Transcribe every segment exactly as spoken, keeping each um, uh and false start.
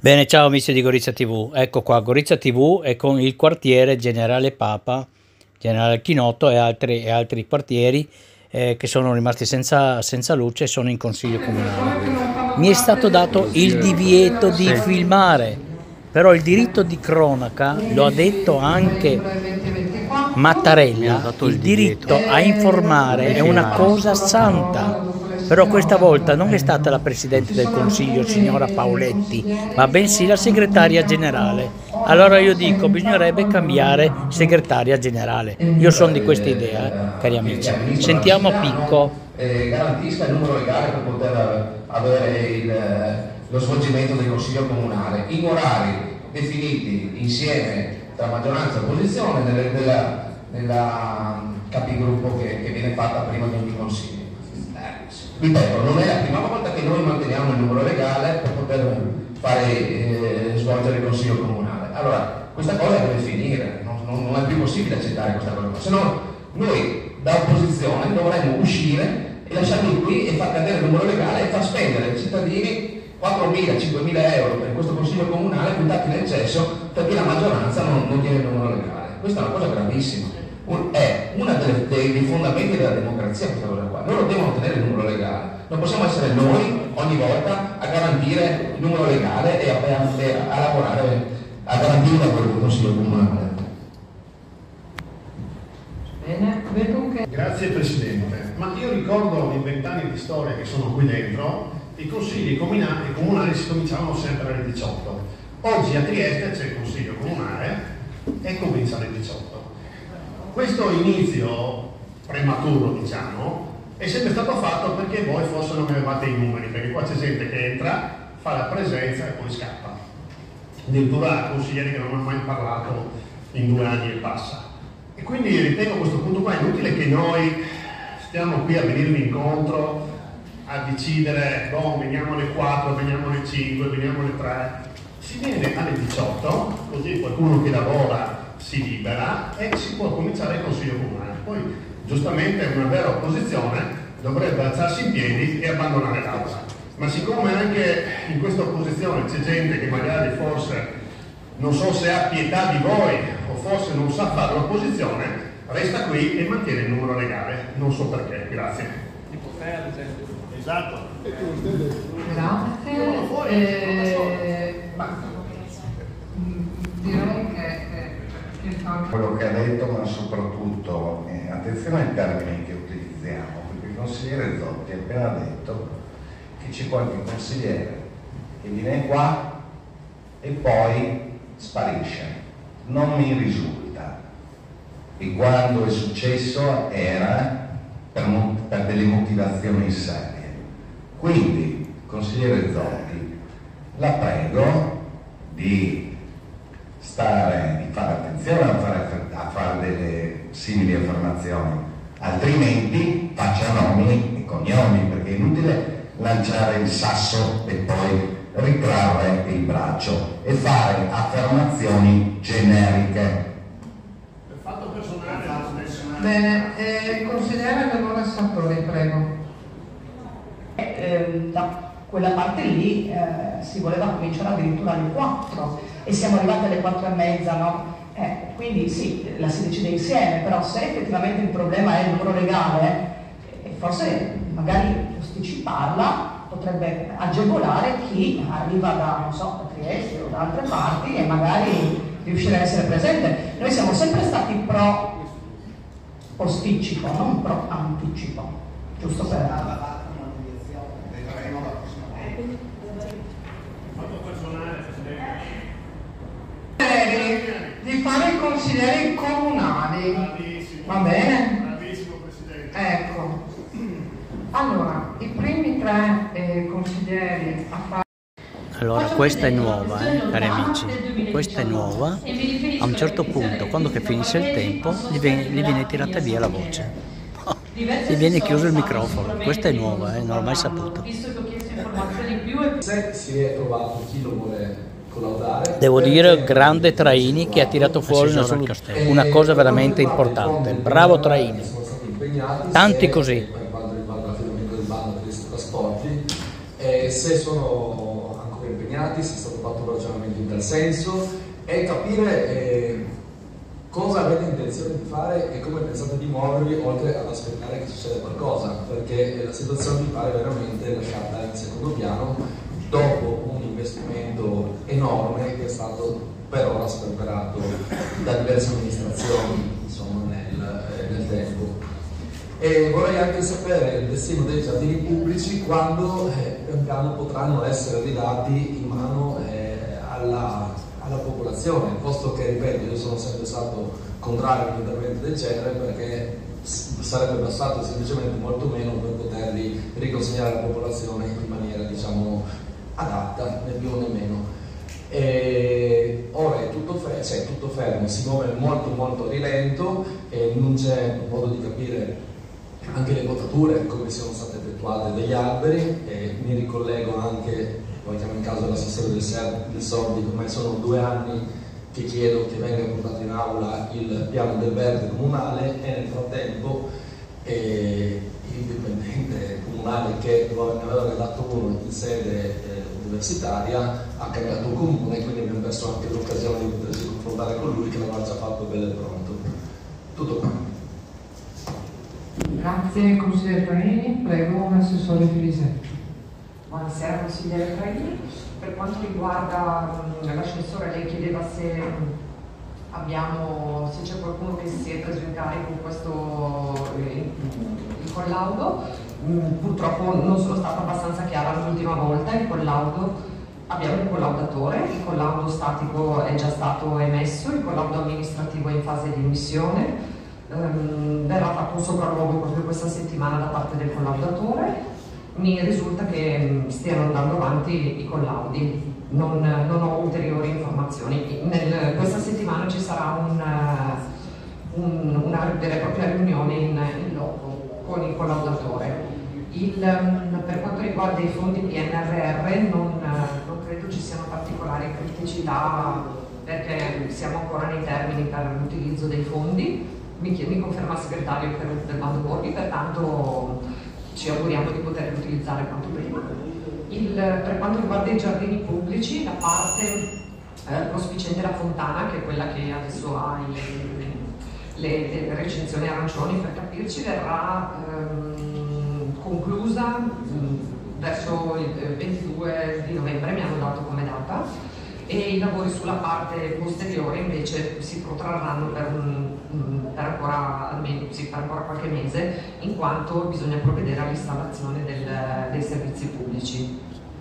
Bene, ciao amici di Gorizia T V, ecco qua Gorizia T V e con il quartiere Generale Papa, Generale Chinotto e altri, e altri quartieri eh, che sono rimasti senza, senza luce e sono in consiglio comunale. Mi è stato dato il divieto di Sì. filmare, però il diritto di cronaca, lo ha detto anche Mattarella, il diritto a informare è una cosa santa. Però questa volta non è stata la Presidente del Consiglio, signora Paoletti, ma bensì la Segretaria Generale. Allora io dico, bisognerebbe cambiare Segretaria Generale. Io sono di questa idea, eh, cari amici. Sentiamo Picco. Eh, garantisca il numero legale per poter avere il, lo svolgimento del Consiglio Comunale in orari definiti insieme tra maggioranza e opposizione nella, nella, nella capigruppo che, che viene fatta prima di ogni Consiglio. Ripeto, non è la prima volta che noi manteniamo il numero legale per poter fare, eh, svolgere il Consiglio Comunale. Allora, questa cosa deve finire, non, non, non è più possibile accettare questa cosa, se no noi da opposizione dovremmo uscire e lasciarli qui e far cadere il numero legale e far spendere ai cittadini quattromila cinquemila euro per questo Consiglio Comunale buttati nel cesso perché la maggioranza non, non tiene il numero legale. Questa è una cosa gravissima. È uno dei, dei fondamenti della democrazia questa cosa qua. Loro devono ottenere il numero legale, non possiamo essere noi ogni volta a garantire il numero legale e a, a, a lavorare a garantire il lavoro del Consiglio Comunale. Bene, vedo che... Grazie Presidente, ma io ricordo in vent'anni di storia che sono qui dentro, i consigli comunali, comunali si cominciavano sempre alle diciotto. Oggi a Trieste c'è il Consiglio Comunale e comincia alle diciotto. Questo inizio prematuro, diciamo, è sempre stato fatto perché voi forse non avevate i numeri, perché qua c'è gente che entra, fa la presenza e poi scappa. Addirittura consiglieri che non hanno mai parlato in due anni e passa. E quindi ritengo a questo punto qua inutile che noi stiamo qui a venirvi incontro, a decidere, boh, veniamo alle quattro, veniamo alle cinque, veniamo alle tre. Si viene alle diciotto, così qualcuno che lavora si libera e si può cominciare il Consiglio Comunale. Poi, giustamente, una vera opposizione dovrebbe alzarsi in piedi e abbandonare l'aula. Ma siccome anche in questa opposizione c'è gente che magari forse, non so se ha pietà di voi o forse non sa fare l'opposizione, resta qui e mantiene il numero legale. Non so perché. Grazie. Esatto. Grazie. Eh, direi che... Quello che ha detto, ma soprattutto eh, attenzione ai termini che utilizziamo, perché il consigliere Zotti ha appena detto che c'è qualche consigliere che viene qua e poi sparisce. Non mi risulta. E quando è successo era per, per delle motivazioni serie. Quindi, consigliere Zotti, la prego di stare, di fare attenzione a fare, a fare delle simili affermazioni, altrimenti faccia nomi e cognomi, perché è inutile lanciare il sasso e poi ritrarre il braccio e fare affermazioni generiche. Per fatto personale, Bene, eh, consigliere Leonora Sartori, prego. Eh, da quella parte lì eh, si voleva cominciare addirittura alle quattro e siamo arrivati alle quattro e mezza, no? Eh, quindi sì, la si decide insieme, però se effettivamente il problema è il numero legale, eh, forse magari posticiparla potrebbe agevolare chi arriva da, non so, da Trieste o da altre parti e magari riuscire a essere presente. Noi siamo sempre stati pro posticipo, non pro anticipo, giusto per... Di fare i consiglieri comunali. bravissimo. Va bene? Bravissimo Presidente. Ecco. Allora, i primi tre eh, consiglieri a fare... Allora, questa è nuova, eh, cari amici, questa è nuova. A un certo punto, quando che finisce il tempo, gli viene, gli viene tirata via la voce. Oh, gli viene chiuso il microfono. Questa è nuova, eh, non l'ho mai saputo. Se si è trovato chi lo vuole collaudare, Devo dire, grande Traini che ha tirato fuori una, una cosa veramente importante. Bravo Traini. Tanti così. Per quanto riguarda l'affidamento del bando per i trasporti, e se sono ancora impegnati impegnati, se è stato fatto un ragionamento in tal senso, e capire eh, cosa avete intenzione di fare e come pensate di muovervi, oltre ad aspettare che succeda qualcosa, perché la situazione mi pare veramente lasciata in secondo piano dopo un investimento enorme che è stato per ora sperperato da diverse amministrazioni, insomma, nel, eh, nel tempo. E vorrei anche sapere il destino dei giardini pubblici quando eh, pian piano potranno essere ridati in mano eh, alla, alla popolazione, posto che, ripeto, io sono sempre stato contrario a un intervento del genere, perché sarebbe bastato semplicemente molto meno per poterli riconsegnare alla popolazione in maniera, diciamo, adatta, né più né meno. E ora è tutto, fe cioè, tutto fermo, si muove molto molto a rilento e non c'è modo di capire anche le potature, come sono state effettuate degli alberi, e mi ricollego anche, poi chiamo in caso l'assessore del, del Sordi, ormai sono due anni che chiedo che venga portato in aula il piano del verde comunale, e nel frattempo eh, il dipendente comunale che ne aveva redatto uno in sede eh, universitaria ha cambiato il comune, quindi abbiamo perso anche l'occasione di potersi confrontare con lui, che l'aveva già fatto bello e pronto. Tutto qua. Grazie consigliere Traini, prego l'assessore Filisetti. Buonasera consigliere Traini, per quanto riguarda l'ascensore lei chiedeva se abbiamo, se c'è qualcuno che si è preso in carico questo eh, il collaudo. Purtroppo non sono stata abbastanza chiara l'ultima volta. Il collaudo, abbiamo un collaudatore, il collaudo statico è già stato emesso, il collaudo amministrativo è in fase di emissione. Um, verrà fatto un sopralluogo proprio questa settimana da parte del collaudatore. Mi risulta che stiano andando avanti i collaudi, non, non ho ulteriori informazioni. Nel, questa settimana ci sarà un, un, una vera e propria riunione in, in loco con il collaudatore. Il, per quanto riguarda i fondi P N R R non, non credo ci siano particolari criticità, perché siamo ancora nei termini per l'utilizzo dei fondi. Mi, mi conferma il segretario del Bando Borghi, pertanto ci auguriamo di poterli utilizzare quanto prima. Il, per quanto riguarda i giardini pubblici, la parte eh, prospiciente la fontana, che è quella che adesso ha i, le, le recinzioni arancioni, per capirci, verrà ehm, conclusa mh, verso il ventidue di novembre, mi hanno dato come data, e i lavori sulla parte posteriore invece si protrarranno per, un, per, ancora, almeno, sì, per ancora qualche mese, in quanto bisogna provvedere all'installazione del, dei servizi pubblici.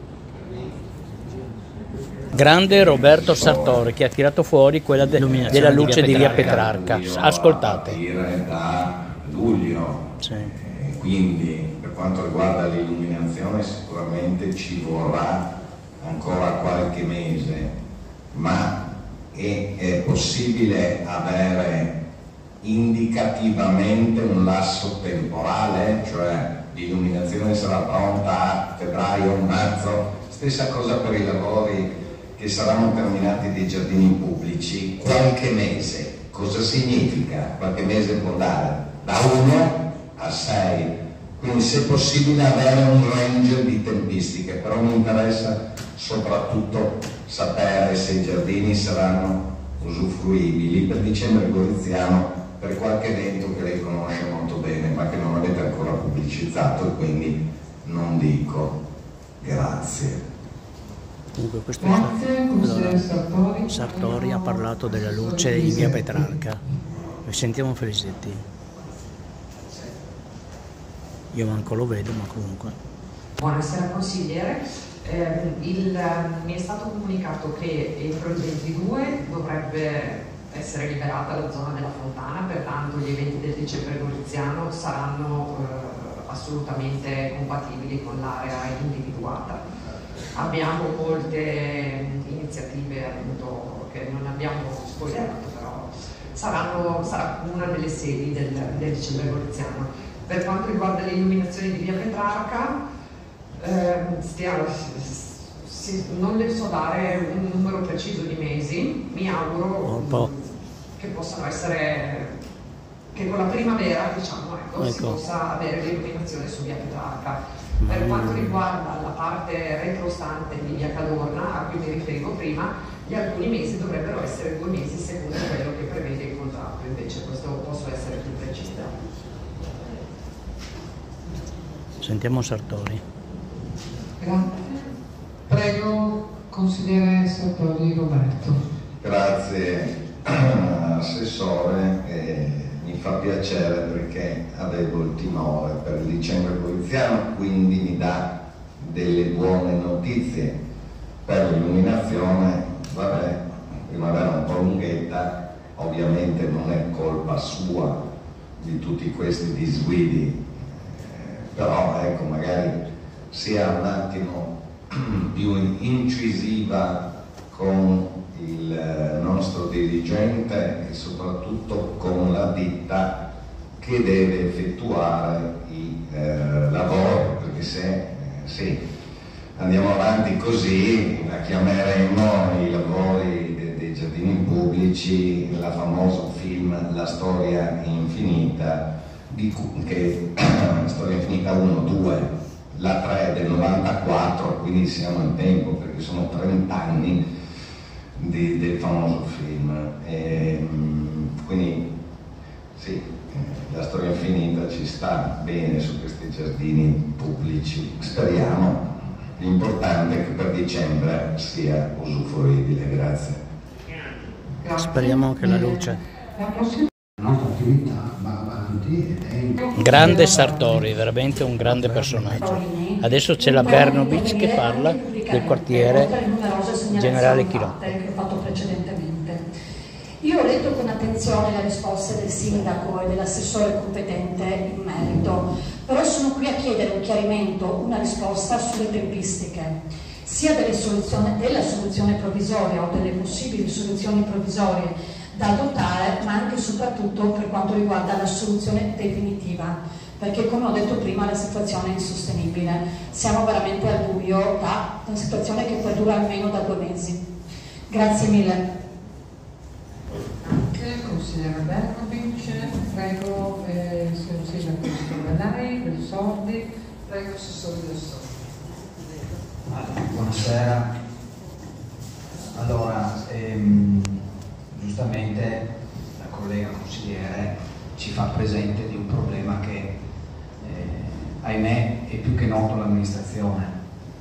Grande Roberto Sartori, che ha tirato fuori quella de della luce di via Petrarca. Ascoltate. Da luglio, sì. E quindi per quanto riguarda l'illuminazione sicuramente ci vorrà ancora qualche mese, ma è, è possibile avere indicativamente un lasso temporale, cioè l'illuminazione sarà pronta a febbraio, marzo, stessa cosa per i lavori che saranno terminati dei giardini pubblici, qualche mese. Cosa significa? Qualche mese può dare da uno a sei, quindi se possibile avere un range di tempistiche, però mi interessa soprattutto sapere se i giardini saranno usufruibili per dicembre goriziano, per qualche evento che lei conosce molto bene ma che non avete ancora pubblicizzato, e quindi non dico. Grazie. Dunque, questo Grazie, è allora, Sartori. Sartori ha parlato della luce in via Petrarca. E sentiamo Felisetti. Io manco lo vedo, ma comunque. Buonasera consigliere. Eh, il, mi è stato comunicato che entro il ventidue dovrebbe essere liberata la zona della fontana, pertanto gli eventi del dicembre goriziano saranno eh, assolutamente compatibili con l'area individuata. Abbiamo molte iniziative appunto che non abbiamo spoilerato, però saranno, sarà una delle sedi del, del dicembre goriziano. Per quanto riguarda le illuminazioni di via Petrarca, Eh, stiamo, si, non le so dare un numero preciso di mesi, mi auguro che possano essere, che con la primavera, diciamo, ecco, ecco. si possa avere l'illuminazione su via Petrarca. Per quanto riguarda la parte retrostante di via Cadorna, a cui mi riferivo prima, gli alcuni mesi dovrebbero essere due mesi secondo quello che prevede il contratto, invece questo posso essere più precisa. Sentiamo Sartori. Grazie. Prego, consigliere Sartori Roberto. Grazie Assessore, eh, mi fa piacere perché avevo il timore per il dicembre poliziano, quindi mi dà delle buone notizie per l'illuminazione. Vabbè, primavera un po' lunghetta, ovviamente non è colpa sua di tutti questi disguidi, eh, però ecco, magari sia un attimo più incisiva con il nostro dirigente e soprattutto con la ditta che deve effettuare i eh, lavori, perché se eh, sì, andiamo avanti così la chiameremo i lavori de dei giardini pubblici, il famoso film La storia infinita, di cui, che La storia infinita uno, due, la tre del novantaquattro, quindi siamo in tempo perché sono trenta anni Di, del famoso film, e, quindi sì, La storia infinita ci sta bene su questi giardini pubblici, speriamo, l'importante è che per dicembre sia usufruibile. Grazie. Grazie. Speriamo che la luce. La nostra attività va avanti ed è Grande Sartori, veramente un grande personaggio. Adesso c'è la Bernovic che parla del quartiere generale Chirotto. Che ho fatto precedentemente. Io ho letto con attenzione le risposte del sindaco e dell'assessore competente in merito, però sono qui a chiedere un chiarimento, una risposta sulle tempistiche, sia delle soluzioni, della soluzione provvisoria o delle possibili soluzioni provvisorie da adottare, ma anche e soprattutto per quanto riguarda la soluzione definitiva, perché come ho detto prima la situazione è insostenibile, siamo veramente al buio da una situazione che perdura almeno da due mesi. Grazie mille. Grazie, consigliere Bernovic. Prego, eh, signor Sindaco Strovellai, del Sordi. Prego, Assessore del Sordi. Allora, buonasera. Allora, ehm, giustamente la collega consigliere ci fa presente di un problema che eh, ahimè è più che noto all'amministrazione.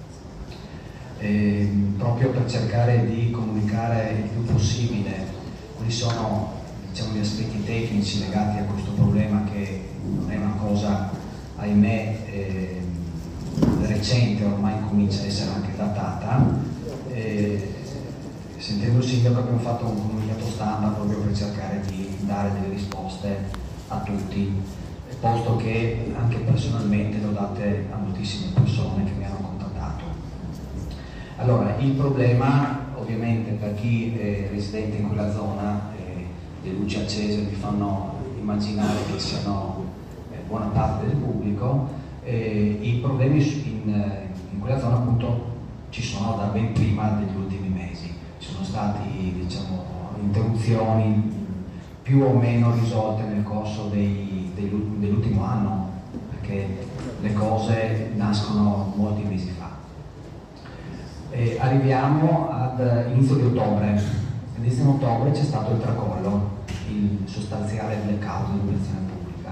Eh, proprio per cercare di comunicare il più possibile quali sono, diciamo, gli aspetti tecnici legati a questo problema, che non è una cosa ahimè eh, recente, ormai comincia a essere anche datata. Eh, sentendo il sindaco abbiamo fatto un comunicato stampa proprio per cercare di dare delle risposte a tutti, posto che anche personalmente le ho date a moltissime persone che mi hanno contattato. Allora, il problema ovviamente per chi è residente in quella zona, eh, le luci accese vi fanno immaginare che siano eh, buona parte del pubblico, eh, i problemi in, in quella zona appunto ci sono da ben prima degli ultimi mesi. Ci sono stati, diciamo, interruzioni più o meno risolte nel corso dei, dei, dell'ultimo anno, perché le cose nascono molti mesi fa. E arriviamo ad inizio di ottobre. Inizio di ottobre c'è stato il tracollo, il sostanziale blackout dell'illuminazione pubblica.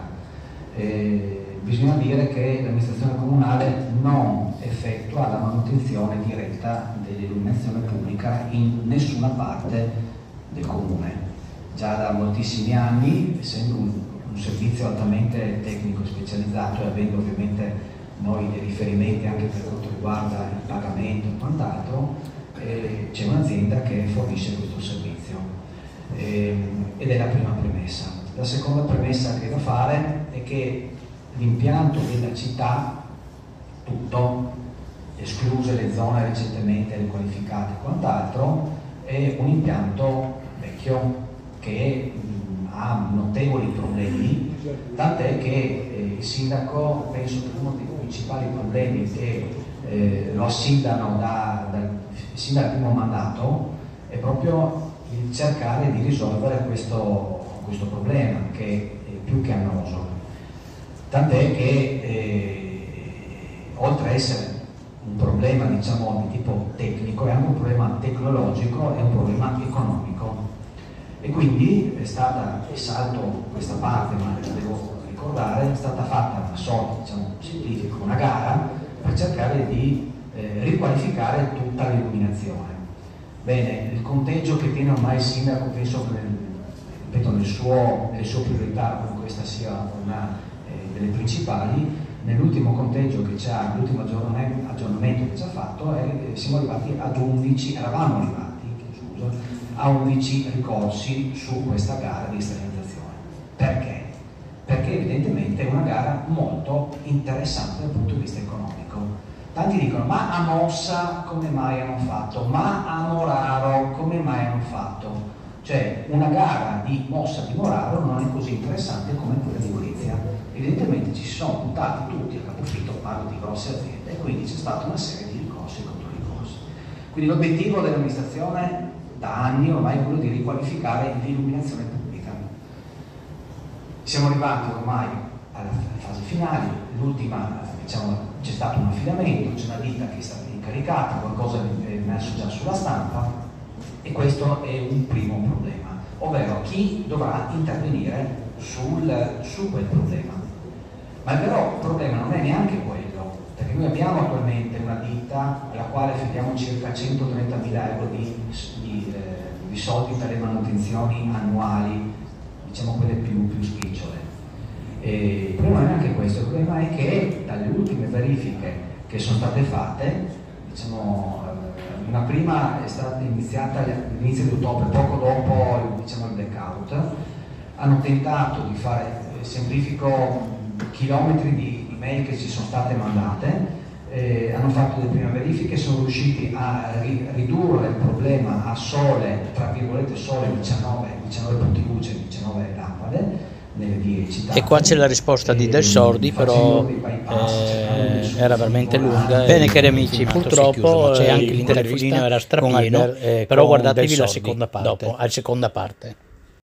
E bisogna dire che l'amministrazione comunale non effettua la manutenzione diretta dell'illuminazione pubblica in nessuna parte del comune. Già da moltissimi anni, essendo un, un servizio altamente tecnico e specializzato e avendo ovviamente noi dei riferimenti anche per quanto riguarda il pagamento e quant'altro, eh, c'è un'azienda che fornisce questo servizio, eh, ed è la prima premessa. La seconda premessa che è da fare è che l'impianto della città, tutto, escluse le zone recentemente riqualificate e quant'altro, è un impianto vecchio che mh, ha notevoli problemi, tant'è che eh, il sindaco, penso che uno dei principali problemi che eh, lo assillano da, da, sin dal primo mandato è proprio il cercare di risolvere questo, questo problema, che è più che annoso. Tant'è che eh, oltre a essere un problema diciamo di tipo tecnico, è anche un problema tecnologico e un problema economico. E quindi è stata, e salto questa parte ma la devo ricordare, è stata fatta una sorta diciamo, scientifica, una gara per cercare di eh, riqualificare tutta l'illuminazione. Bene, il conteggio che tiene ormai il sindaco, penso che nel, ripeto, nel suo, nelle sue priorità, come questa sia una eh, delle principali, nell'ultimo conteggio che c'ha, l'ultimo aggiornamento che ci ha fatto, è, siamo arrivati ad undici, eravamo arrivati, scusa, a undici ricorsi su questa gara di esternalizzazione. Perché? Perché evidentemente è una gara molto interessante dal punto di vista economico. Tanti dicono, ma a Mossa come mai hanno fatto? Ma a Moraro come mai hanno fatto? Cioè, una gara di Mossa di Moraro non è così interessante come quella di Gorizia. Evidentemente ci si sono puntati tutti a capofitto, parlo di grosse aziende, e quindi c'è stata una serie di ricorsi e controricorsi. Quindi l'obiettivo dell'amministrazione da anni ormai è quello di riqualificare l'illuminazione pubblica. Siamo arrivati ormai alle fasi finali, l'ultima, diciamo, c'è stato un affidamento, c'è una ditta che è stata incaricata, qualcosa è messo già sulla stampa, e questo è un primo problema, ovvero chi dovrà intervenire sul, su quel problema. Ma il vero problema non è neanche quello, perché noi abbiamo attualmente una ditta alla quale affidiamo circa centotrentamila euro di, di, eh, di soldi per le manutenzioni annuali, diciamo quelle più, più spicciole. E il problema non è neanche questo, il problema è che dalle ultime verifiche che sono state fatte, diciamo, una prima è stata iniziata all'inizio di ottobre, poco dopo diciamo, il blackout, hanno tentato di fare, semplifico, chilometri di email che ci sono state mandate, eh, hanno fatto le prime verifiche, sono riusciti a ri ridurre il problema a sole, tra virgolette sole diciannove, diciannove punti luce, diciannove lampade nelle vie citate. E qua c'è la risposta di Del Sordi, però eh, era veramente lunga. Bene cari amici, purtroppo c'è anche l'intervista era strapieno, eh, però guardatevi la seconda parte, dopo, alla seconda parte.